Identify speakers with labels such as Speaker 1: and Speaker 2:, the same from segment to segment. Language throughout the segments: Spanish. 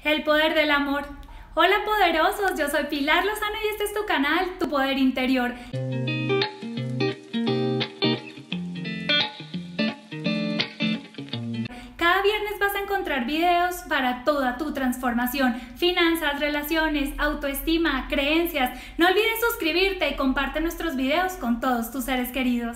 Speaker 1: El poder del amor. Hola poderosos, yo soy Pilar Lozano y este es tu canal, Tu Poder Interior. Cada viernes vas a encontrar videos para toda tu transformación, finanzas, relaciones, autoestima, creencias. No olvides suscribirte y comparte nuestros videos con todos tus seres queridos.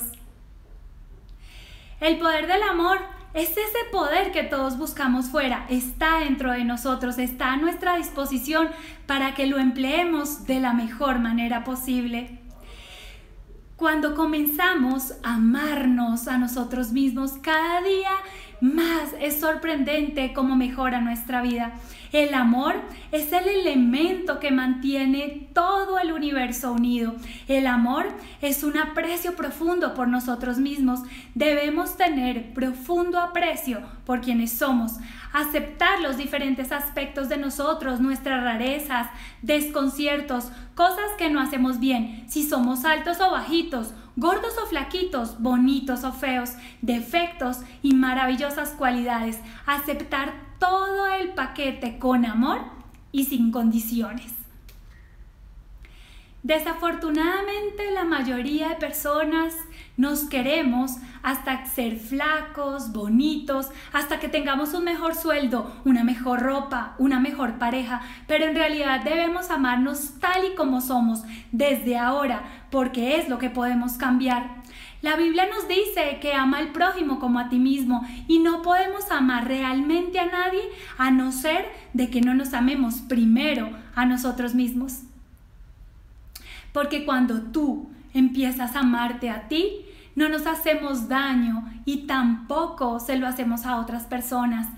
Speaker 1: El poder del amor es ese poder que todos buscamos fuera, está dentro de nosotros, está a nuestra disposición para que lo empleemos de la mejor manera posible. Cuando comenzamos a amarnos a nosotros mismos, cada día más es sorprendente cómo mejora nuestra vida. El amor es el elemento que mantiene todo el universo unido. El amor es un aprecio profundo por nosotros mismos. Debemos tener profundo aprecio por quienes somos, aceptar los diferentes aspectos de nosotros, nuestras rarezas, desconciertos, cosas que no hacemos bien, si somos altos o bajitos, gordos o flaquitos, bonitos o feos, defectos y maravillosas cualidades. Aceptar todo el paquete con amor y sin condiciones. Desafortunadamente, la mayoría de personas nos queremos hasta ser flacos, bonitos, hasta que tengamos un mejor sueldo, una mejor ropa, una mejor pareja, pero en realidad debemos amarnos tal y como somos desde ahora, porque es lo que podemos cambiar. La Biblia nos dice que ama al prójimo como a ti mismo y no podemos amar realmente a nadie a no ser de que no nos amemos primero a nosotros mismos. Porque cuando tú empiezas a amarte a ti, no nos hacemos daño y tampoco se lo hacemos a otras personas.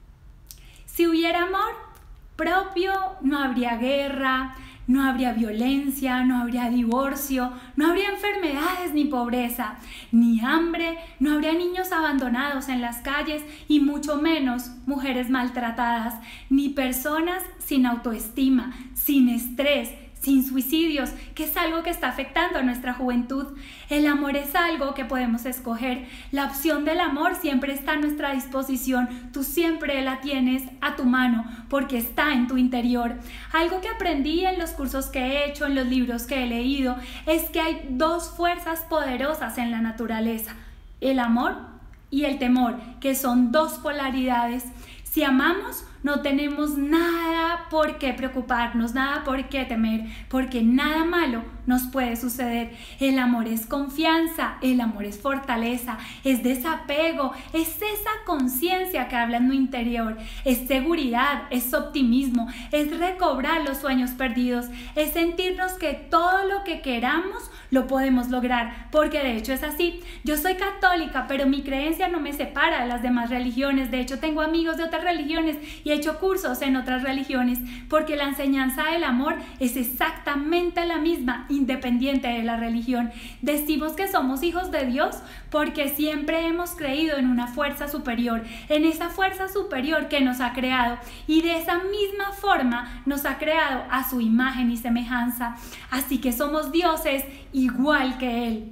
Speaker 1: Si hubiera amor propio, no habría guerra, no habría violencia, no habría divorcio, no habría enfermedades ni pobreza, ni hambre, no habría niños abandonados en las calles y mucho menos mujeres maltratadas, ni personas sin autoestima, sin estrés, sin suicidios, que es algo que está afectando a nuestra juventud. El amor es algo que podemos escoger. La opción del amor siempre está a nuestra disposición. Tú siempre la tienes a tu mano porque está en tu interior. Algo que aprendí en los cursos que he hecho, en los libros que he leído, es que hay dos fuerzas poderosas en la naturaleza: el amor y el temor, que son dos polaridades. Si amamos, no tenemos nada por qué preocuparnos, nada por qué temer, porque nada malo nos puede suceder. El amor es confianza, el amor es fortaleza, es desapego, es esa conciencia que habla en tu interior, es seguridad, es optimismo, es recobrar los sueños perdidos, es sentirnos que todo lo que queramos lo podemos lograr, porque de hecho es así. Yo soy católica, pero mi creencia no me separa de las demás religiones. De hecho, tengo amigos de otras religiones y he hecho cursos en otras religiones, porque la enseñanza del amor es exactamente la misma, independiente de la religión. Decimos que somos hijos de Dios porque siempre hemos creído en una fuerza superior, en esa fuerza superior que nos ha creado, y de esa misma forma nos ha creado a su imagen y semejanza. Así que somos dioses igual que Él.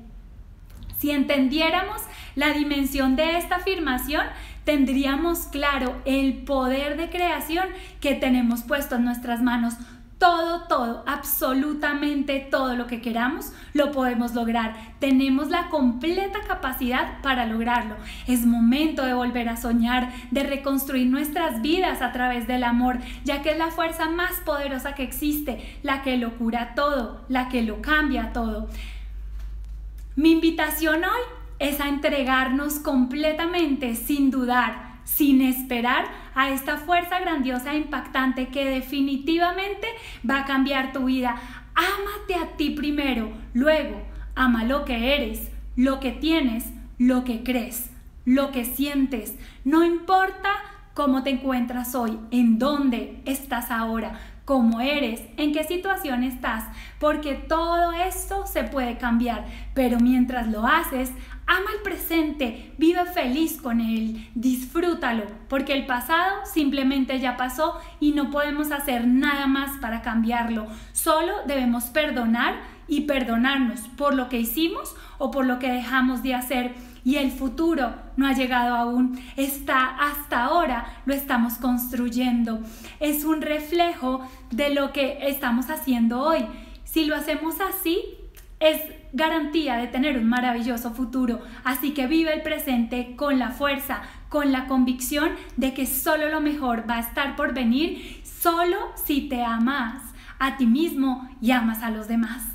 Speaker 1: Si entendiéramos la dimensión de esta afirmación, tendríamos claro el poder de creación que tenemos puesto en nuestras manos. Todo, absolutamente todo lo que queramos lo podemos lograr. Tenemos la completa capacidad para lograrlo. Es momento de volver a soñar, de reconstruir nuestras vidas a través del amor, ya que es la fuerza más poderosa que existe, la que lo cura todo, la que lo cambia todo. Mi invitación hoy es a entregarnos completamente, sin dudar, sin esperar, a esta fuerza grandiosa e impactante que definitivamente va a cambiar tu vida. Ámate a ti primero, luego ama lo que eres, lo que tienes, lo que crees, lo que sientes. No importa cómo te encuentras hoy, en dónde estás ahora, cómo eres, en qué situación estás, porque todo esto se puede cambiar, pero mientras lo haces, ama el presente, vive feliz con él, disfrútalo, porque el pasado simplemente ya pasó y no podemos hacer nada más para cambiarlo. Solo debemos perdonar y perdonarnos por lo que hicimos o por lo que dejamos de hacer, y el futuro no ha llegado aún, está hasta ahora, lo estamos construyendo. Es un reflejo de lo que estamos haciendo hoy. Si lo hacemos así, es garantía de tener un maravilloso futuro. Así que vive el presente con la fuerza, con la convicción de que solo lo mejor va a estar por venir, solo si te amas a ti mismo y amas a los demás.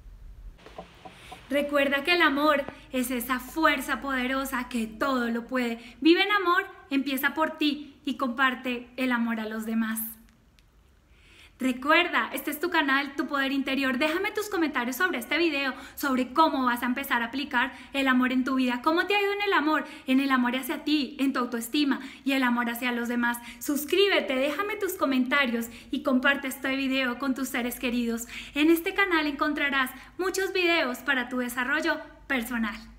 Speaker 1: Recuerda que el amor es esa fuerza poderosa que todo lo puede. Vive en amor, empieza por ti y comparte el amor a los demás. Recuerda, este es tu canal, Tu Poder Interior. Déjame tus comentarios sobre este video, sobre cómo vas a empezar a aplicar el amor en tu vida. ¿Cómo te ha ido en el amor hacia ti, en tu autoestima y el amor hacia los demás? Suscríbete, déjame tus comentarios y comparte este video con tus seres queridos. En este canal encontrarás muchos videos para tu desarrollo personal.